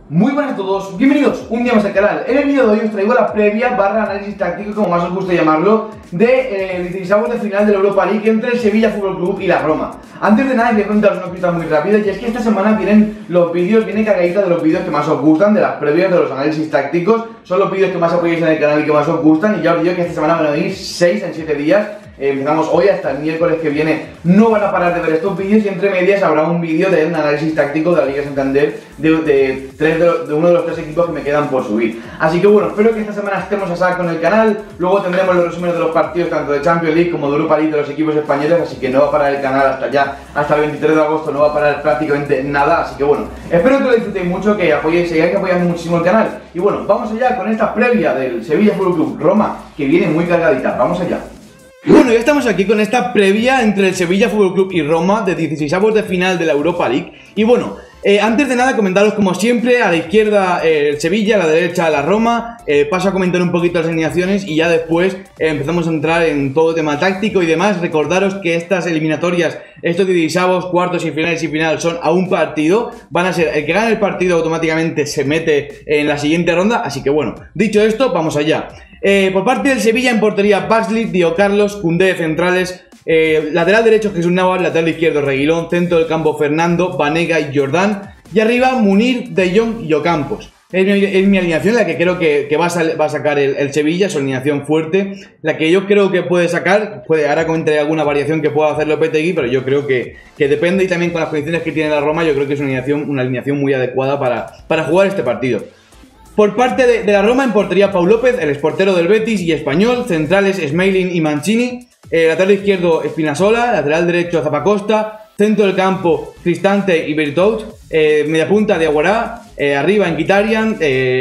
Muy buenas a todos, bienvenidos un día más al canal. En el vídeo de hoy os traigo la previa barra análisis táctico, como más os gusta llamarlo, de 16avos de final de la Europa League entre el Sevilla Fútbol Club y la Roma. Antes de nada, quería contaros una cosita muy rápida, y es que esta semana vienen los vídeos, viene cargadita de los vídeos que más os gustan, de las previas, de los análisis tácticos. Son los vídeos que más apoyáis en el canal y que más os gustan, y ya os digo que esta semana van a venir 6 en 7 días. Empezamos hoy hasta el miércoles que viene. No van a parar de ver estos vídeos, y entre medias habrá un vídeo de un análisis táctico de la Liga Santander de uno de los 3 equipos que me quedan por subir. Así que bueno, espero que esta semana estemos a saco con el canal. Luego tendremos los resúmenes de los partidos tanto de Champions League como de Europa League de los equipos españoles, así que no va a parar el canal hasta el 23 de agosto, no va a parar prácticamente nada. Así que bueno, espero que lo disfrutéis mucho, que apoyéis, sigáis apoyando muchísimo el canal. Y bueno, vamos allá con esta previa del Sevilla Fútbol Club Roma, que viene muy cargadita. Vamos allá. Bueno, ya estamos aquí con esta previa entre el Sevilla Fútbol Club y Roma de 16avos de final de la Europa League. Y bueno, antes de nada comentaros como siempre, a la izquierda el Sevilla, a la derecha la Roma. Paso a comentar un poquito las alineaciones y ya después empezamos a entrar en todo tema táctico y demás. Recordaros que estas eliminatorias, estos 16avos, cuartos y final son a un partido. Van a ser el que gane el partido automáticamente se mete en la siguiente ronda. Así que bueno, dicho esto, vamos allá. Por parte del Sevilla, en portería Baxley, Dio Carlos, Koundé centrales, lateral derecho Jesús Navas, lateral izquierdo Reguilón, centro del campo Fernando, Banega y Jordán, y arriba Munir, De Jong y Ocampos. Es mi alineación, la que creo que va a sacar el Sevilla, su alineación fuerte, la que yo creo que puede sacar. Ahora comentaré alguna variación que pueda hacer Lopetegui, pero yo creo que depende, y también con las condiciones que tiene la Roma, yo creo que es una alineación muy adecuada para jugar este partido. Por parte de la Roma, en portería Pau López, el exportero del Betis y español, centrales Smalling y Mancini, lateral izquierdo Espinazola, lateral derecho Zappacosta, centro del campo Cristante y Bertout, media punta de Aguará, arriba Mkhitaryan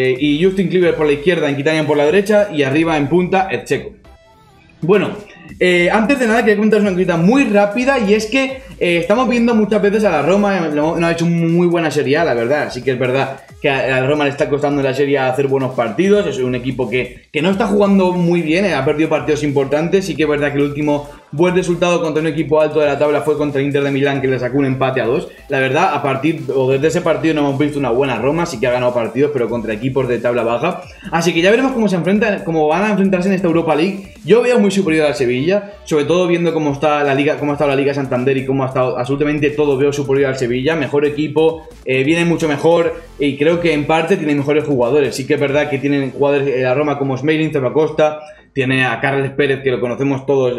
y Justin Kluivert por la izquierda, Mkhitaryan por la derecha, y arriba en punta el Checo. Bueno, antes de nada quería comentaros una cosita muy rápida, y es que estamos viendo muchas veces a la Roma, no ha hecho muy buena Serie A, la verdad. Así que es verdad que a la Roma le está costando en la Serie A hacer buenos partidos. Es un equipo que no está jugando muy bien, ha perdido partidos importantes. Sí que es verdad que el último buen resultado contra un equipo alto de la tabla fue contra el Inter de Milán, que le sacó un empate a 2. La verdad, desde ese partido no hemos visto una buena Roma. Sí que ha ganado partidos, pero contra equipos de tabla baja. Así que ya veremos cómo van a enfrentarse en esta Europa League. Yo veo muy superior al Sevilla, sobre todo viendo cómo está la Liga, cómo ha estado la Liga Santander y cómo ha estado absolutamente todo. Veo superior al Sevilla, mejor equipo, viene mucho mejor, y creo que en parte tiene mejores jugadores. Sí que es verdad que tienen jugadores la Roma como Smalling, Zappacosta, tiene a Carles Pérez, que lo conocemos todos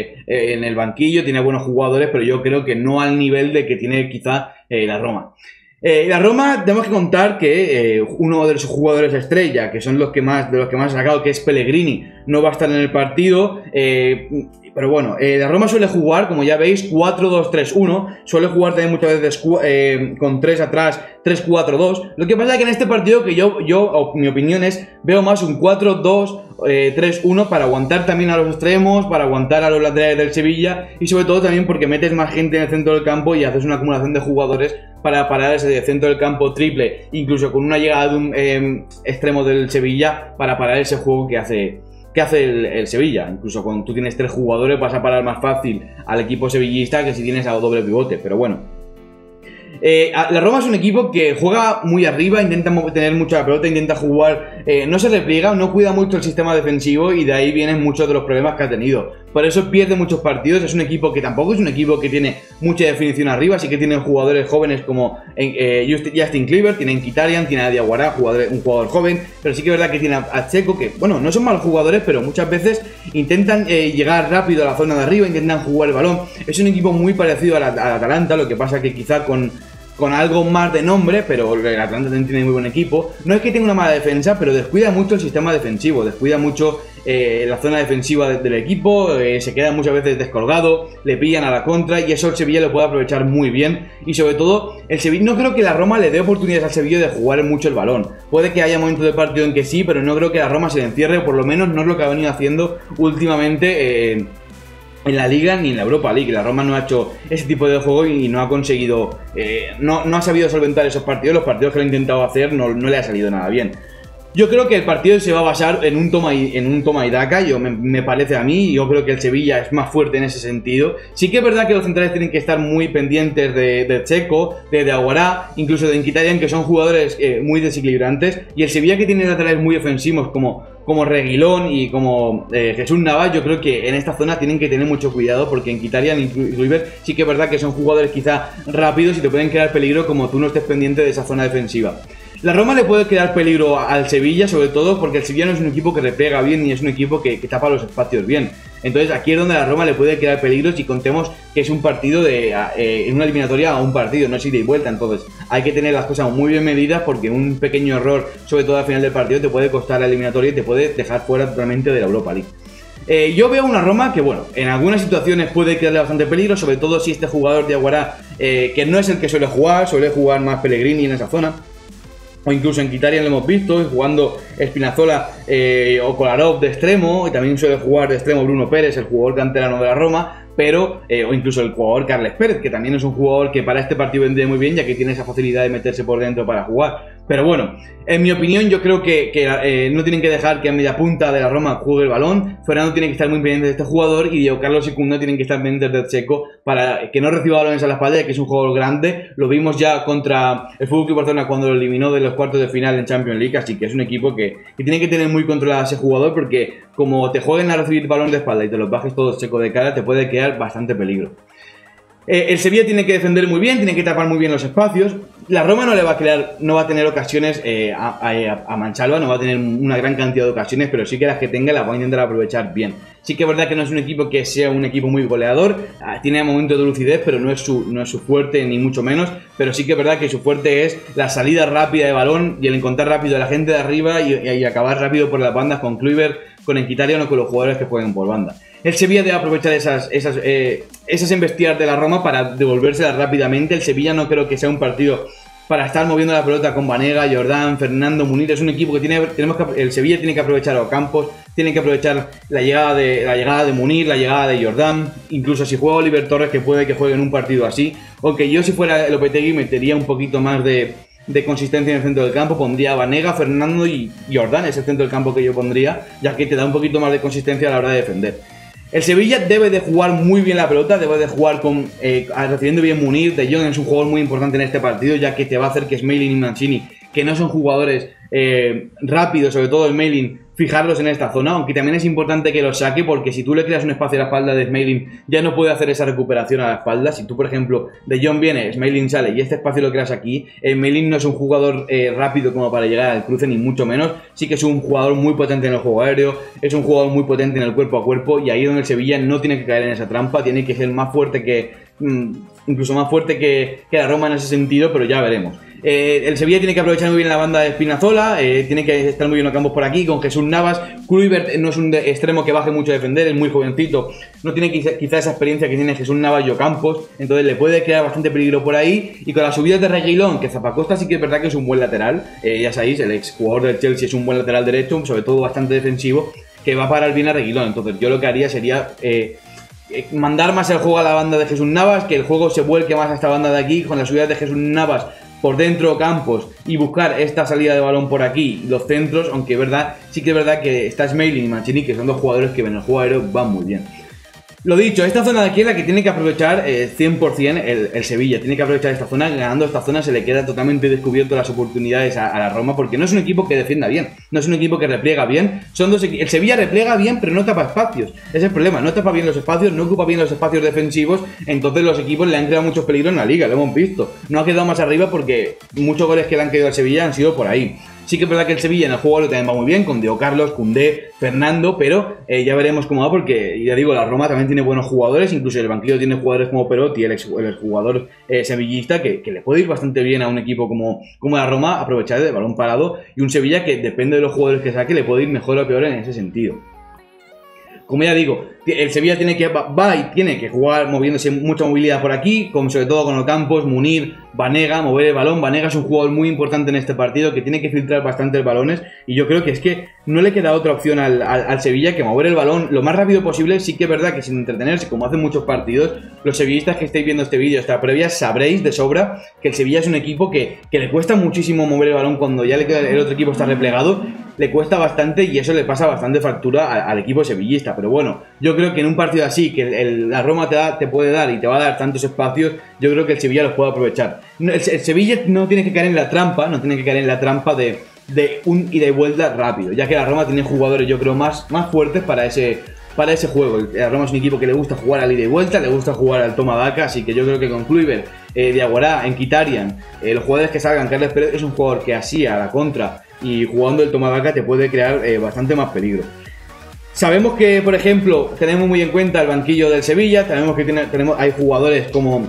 en el banquillo, tiene buenos jugadores, pero yo creo que no al nivel de que tiene quizá la Roma. La Roma, tenemos que contar que uno de sus jugadores estrella, que son de los que más ha sacado, que es Pellegrini, no va a estar en el partido. Pero bueno, la Roma suele jugar, como ya veis, 4-2-3-1. Suele jugar también muchas veces con 3 atrás, 3-4-2. Lo que pasa es que en este partido, mi opinión es, veo más un 4-2-3-1 para aguantar también a los extremos, para aguantar a los laterales del Sevilla, y sobre todo también porque metes más gente en el centro del campo y haces una acumulación de jugadores para parar ese centro del campo triple, incluso con una llegada de un extremo del Sevilla para parar ese juego que hace el Sevilla. Incluso cuando tú tienes 3 jugadores vas a parar más fácil al equipo sevillista que si tienes a doble pivote, pero bueno. La Roma es un equipo que juega muy arriba, intenta tener mucha pelota, intenta jugar, no se repliega, no cuida mucho el sistema defensivo, y de ahí vienen muchos de los problemas que ha tenido. Por eso pierde muchos partidos. Es un equipo que tampoco es un equipo que tiene mucha definición arriba, sí que tiene jugadores jóvenes como Justin Kluivert, tiene Mkhitaryan, tiene a Diawara, un jugador joven, pero sí que es verdad que tiene a Checo, que bueno, no son malos jugadores, pero muchas veces intentan llegar rápido a la zona de arriba, intentan jugar el balón. Es un equipo muy parecido al Atalanta, lo que pasa que quizá con algo más de nombre, pero el Atalanta también tiene muy buen equipo. No es que tenga una mala defensa, pero descuida mucho el sistema defensivo, descuida mucho la zona defensiva del equipo, se queda muchas veces descolgado, le pillan a la contra, y eso el Sevilla lo puede aprovechar muy bien. Y sobre todo, el Sevilla, no creo que la Roma le dé oportunidades al Sevilla de jugar mucho el balón. Puede que haya momentos del partido en que sí, pero no creo que la Roma se le encierre, o por lo menos no es lo que ha venido haciendo últimamente en la Liga ni en la Europa League. La Roma no ha hecho ese tipo de juego y no ha conseguido, no ha sabido solventar esos partidos. Los partidos que lo ha intentado hacer no le ha salido nada bien. Yo creo que el partido se va a basar en un toma y daca, me parece a mí. Yo creo que el Sevilla es más fuerte en ese sentido. Sí que es verdad que los centrales tienen que estar muy pendientes de Checo, de Aguará, incluso de Mkhitaryan, que son jugadores muy desequilibrantes. Y el Sevilla, que tiene laterales muy ofensivos como Reguilón y como Jesús Navas, yo creo que en esta zona tienen que tener mucho cuidado, porque Mkhitaryan y Kluivert sí que es verdad que son jugadores quizá rápidos y te pueden crear peligro como tú no estés pendiente de esa zona defensiva. La Roma le puede crear peligro al Sevilla, sobre todo porque el Sevilla no es un equipo que replega bien ni es un equipo que tapa los espacios bien. Entonces aquí es donde la Roma le puede crear peligro si contemos que es un partido en una eliminatoria a un partido, no es ida y vuelta. Entonces hay que tener las cosas muy bien medidas, porque un pequeño error, sobre todo al final del partido, te puede costar la eliminatoria y te puede dejar fuera totalmente de la Europa League. Yo veo una Roma que, bueno, en algunas situaciones puede crearle bastante peligro, sobre todo si este jugador de Aguará, que no es el que suele jugar más Pellegrini en esa zona, o incluso en Mkhitaryan lo hemos visto, jugando Spinazzola o Kolarov de extremo, y también suele jugar de extremo Bruno Pérez, el jugador canterano de la Roma, pero, o incluso el jugador Carles Pérez, que también es un jugador que para este partido vendría muy bien, ya que tiene esa facilidad de meterse por dentro para jugar. Pero bueno, en mi opinión, yo creo que no tienen que dejar que a media punta de la Roma juegue el balón. Fernando tiene que estar muy pendiente de este jugador, y Diego Carlos y Koundé tienen que estar pendientes de Checo para que no reciba balones a la espalda, ya que es un jugador grande. Lo vimos ya contra el FC Barcelona cuando lo eliminó de los cuartos de final en Champions League, así que es un equipo que tiene que tener muy controlado a ese jugador, porque como te jueguen a recibir balón de espalda y te los bajes todos Checo de cara, te puede crear bastante peligro. El Sevilla tiene que defender muy bien, tiene que tapar muy bien los espacios. La Roma no va a tener ocasiones a mansalva, no va a tener una gran cantidad de ocasiones, pero sí que las que tenga las va a intentar aprovechar bien. Sí que es verdad que no es un equipo que sea un equipo muy goleador, tiene momentos de lucidez, pero no es su fuerte ni mucho menos. Pero sí que es verdad que su fuerte es la salida rápida de balón y el encontrar rápido a la gente de arriba y acabar rápido por las bandas con Kluivert, con Mkhitaryan o con los jugadores que jueguen por banda. El Sevilla debe aprovechar esas embestidas de la Roma para devolvérselas rápidamente. El Sevilla no creo que sea un partido para estar moviendo la pelota con Banega, Jordán, Fernando, Munir. Es un equipo que el Sevilla tiene que aprovechar a Ocampos, tiene que aprovechar la llegada de Munir, la llegada de Jordán, incluso si juega Oliver Torres, que puede que juegue en un partido así. Aunque yo, si fuera Lopetegui, metería un poquito más de consistencia en el centro del campo, pondría a Banega, Fernando y Jordán, es el centro del campo que yo pondría, ya que te da un poquito más de consistencia a la hora de defender. El Sevilla debe de jugar muy bien la pelota, debe de jugar recibiendo bien Munir. De Jong es un jugador muy importante en este partido, ya que te va a hacer que Smalling y Mancini, que no son jugadores rápidos, sobre todo el Smalling, fijarlos en esta zona, aunque también es importante que los saque, porque si tú le creas un espacio a la espalda de Smalling, ya no puede hacer esa recuperación a la espalda. Si tú, por ejemplo, De Jong viene, Smalling sale y este espacio lo creas aquí, Smalling no es un jugador rápido como para llegar al cruce, ni mucho menos. Sí que es un jugador muy potente en el juego aéreo, es un jugador muy potente en el cuerpo a cuerpo, y ahí es donde el Sevilla no tiene que caer en esa trampa, tiene que ser más fuerte incluso más fuerte que la Roma en ese sentido, pero ya veremos. El Sevilla tiene que aprovechar muy bien la banda de Spinazzola, tiene que estar muy bien Ocampos por aquí, con Jesús Navas. Kluivert no es un extremo que baje mucho a defender, es muy jovencito, no tiene quizá esa experiencia que tiene Jesús Navas y Ocampos, entonces le puede crear bastante peligro por ahí. Y con las subidas de Reguilón, que Zappacosta sí que es verdad que es un buen lateral, ya sabéis, el ex jugador del Chelsea es un buen lateral derecho, sobre todo bastante defensivo, que va a parar bien a Reguilón. Entonces yo lo que haría sería mandar más el juego a la banda de Jesús Navas, que el juego se vuelque más a esta banda de aquí, con las subidas de Jesús Navas por dentro Campos, y buscar esta salida de balón por aquí, los centros, aunque sí que es verdad que está Smalling y Mancini, que son dos jugadores que en el juego aéreo van muy bien. Lo dicho, esta zona de aquí es la que tiene que aprovechar 100% el Sevilla. Tiene que aprovechar esta zona. Ganando esta zona se le queda totalmente descubierto las oportunidades a la Roma, porque no es un equipo que defienda bien, no es un equipo que repliega bien. El Sevilla repliega bien, pero no tapa espacios. Ese es el problema, no tapa bien los espacios, no ocupa bien los espacios defensivos. Entonces los equipos le han creado muchos peligros en la liga, lo hemos visto. No ha quedado más arriba porque muchos goles que le han caído al Sevilla han sido por ahí. Sí que es verdad que el Sevilla en el juego lo también va muy bien, con Diego Carlos, Koundé, Fernando, pero ya veremos cómo va, porque ya digo, la Roma también tiene buenos jugadores, incluso el banquillo tiene jugadores como Perotti, el jugador sevillista, que le puede ir bastante bien a un equipo como la Roma, aprovechar el balón parado, y un Sevilla que depende de los jugadores que saque, le puede ir mejor o peor en ese sentido. Como ya digo, el Sevilla tiene que jugar moviéndose mucha movilidad por aquí, sobre todo con Ocampos, Munir, Banega, mover el balón. Banega es un jugador muy importante en este partido, que tiene que filtrar bastantes balones, y yo creo que es que no le queda otra opción al Sevilla que mover el balón lo más rápido posible. Sí que es verdad que sin entretenerse, como hacen muchos partidos, los sevillistas que estáis viendo este vídeo, esta previa, sabréis de sobra que el Sevilla es un equipo que le cuesta muchísimo mover el balón cuando ya el otro equipo está replegado. le cuesta bastante y eso le pasa bastante factura al equipo sevillista. Pero bueno, yo creo que en un partido así, que la Roma te puede dar y te va a dar tantos espacios, yo creo que el Sevilla los puede aprovechar. El Sevilla no tiene que caer en la trampa, de un ida y vuelta rápido, ya que la Roma tiene jugadores, yo creo, más fuertes para ese juego. La Roma es un equipo que le gusta jugar al ida y vuelta, le gusta jugar al toma daca, así que yo creo que con Kluivert, Diawara, Mkhitaryan, los jugadores que salgan, Carles Pérez es un jugador que así a la contra y jugando el toma daca te puede crear bastante más peligro. Sabemos que, por ejemplo, tenemos muy en cuenta el banquillo del Sevilla, sabemos que hay jugadores como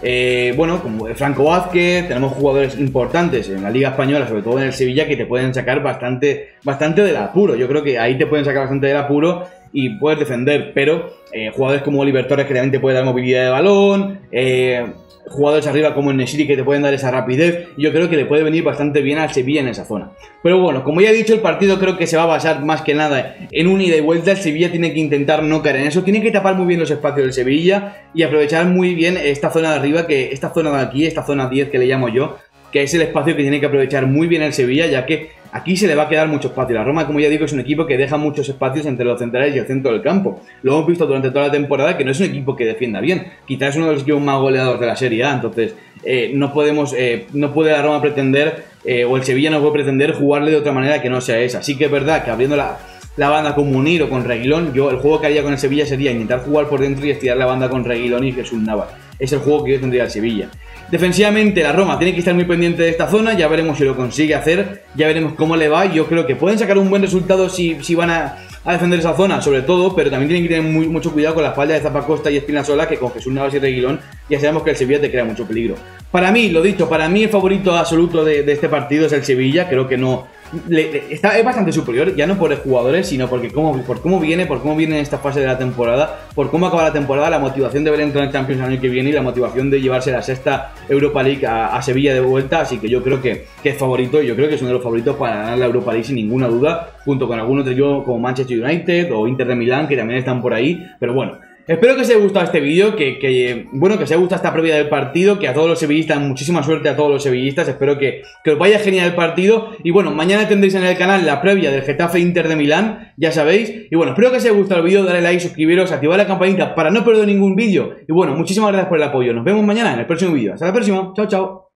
como Franco Vázquez, tenemos jugadores importantes en la Liga Española, sobre todo en el Sevilla, que te pueden sacar bastante del apuro. Yo creo que ahí te pueden sacar bastante del apuro y puedes defender, pero jugadores como Oliver Torres, que también te puede dar movilidad de balón, jugadores arriba como Nesiri, que te pueden dar esa rapidez, y yo creo que le puede venir bastante bien al Sevilla en esa zona. Pero bueno, como ya he dicho, el partido creo que se va a basar más que nada en un ida y vuelta. El Sevilla tiene que intentar no caer en eso, tiene que tapar muy bien los espacios del Sevilla y aprovechar muy bien esta zona de arriba, esta zona de aquí, esta zona 10 que le llamo yo, que es el espacio que tiene que aprovechar muy bien el Sevilla, ya que aquí se le va a quedar mucho espacio. La Roma, como ya digo, es un equipo que deja muchos espacios entre los centrales y el centro del campo. Lo hemos visto durante toda la temporada, que no es un equipo que defienda bien. Quizás es uno de los equipos más goleadores de la Serie A. Entonces, no puede la Roma pretender, o el Sevilla no puede pretender jugarle de otra manera que no sea esa. Sí que es verdad que abriendo la banda con Munir o con Reguilón, el juego que haría con el Sevilla sería intentar jugar por dentro y estirar la banda con Reguilón y Jesús Navas. Es el juego que yo tendría el Sevilla. Defensivamente la Roma tiene que estar muy pendiente de esta zona, ya veremos si lo consigue hacer, ya veremos cómo le va. Yo creo que pueden sacar un buen resultado si van a defender esa zona, sobre todo, pero también tienen que tener mucho cuidado con la espalda de Zappacosta y Espinazola, que con Jesús Navas y Reguilón ya sabemos que el Sevilla te crea mucho peligro. Para mí, lo dicho, para mí el favorito absoluto de este partido es el Sevilla. Creo que no... es bastante superior, ya no por los jugadores, sino por cómo viene en esta fase de la temporada, por cómo acaba la temporada, la motivación de ver entrar en Champions el año que viene y la motivación de llevarse la sexta Europa League a Sevilla de vuelta. Así que yo creo que es favorito, y yo creo que es uno de los favoritos para ganar la Europa League sin ninguna duda, junto con algún otro equipo como Manchester United o Inter de Milán, que también están por ahí. Pero bueno, espero que os haya gustado este vídeo, que os haya gustado esta previa del partido, que a todos los sevillistas, muchísima suerte a todos los sevillistas, espero que os vaya genial el partido. Y bueno, mañana tendréis en el canal la previa del Getafe Inter de Milán, ya sabéis. Y bueno, espero que os haya gustado el vídeo, dale like, suscribiros, activad la campanita para no perder ningún vídeo. Y bueno, muchísimas gracias por el apoyo, nos vemos mañana en el próximo vídeo. Hasta la próxima, chao chao.